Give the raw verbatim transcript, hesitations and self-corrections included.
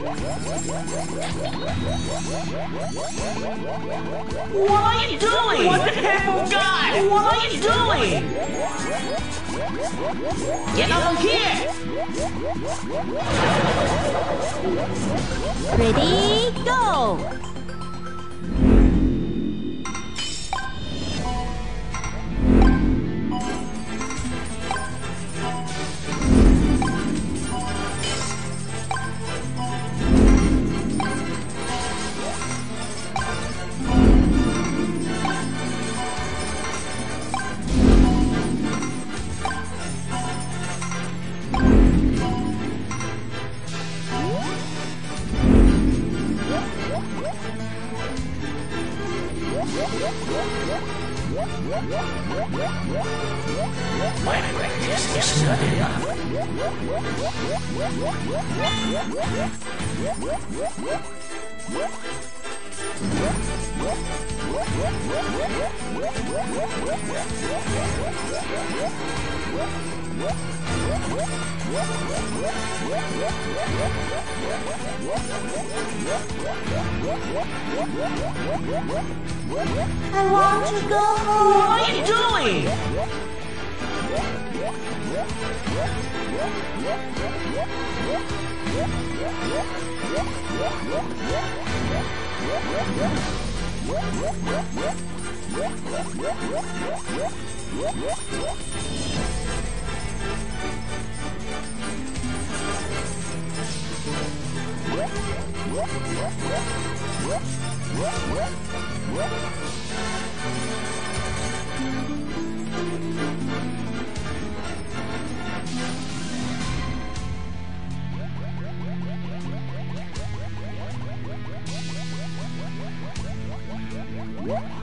What are you doing? What the heck? Oh God! What are you doing? Get over here! Ready, go! My practice is not enough. I want to go home. What are you doing? What?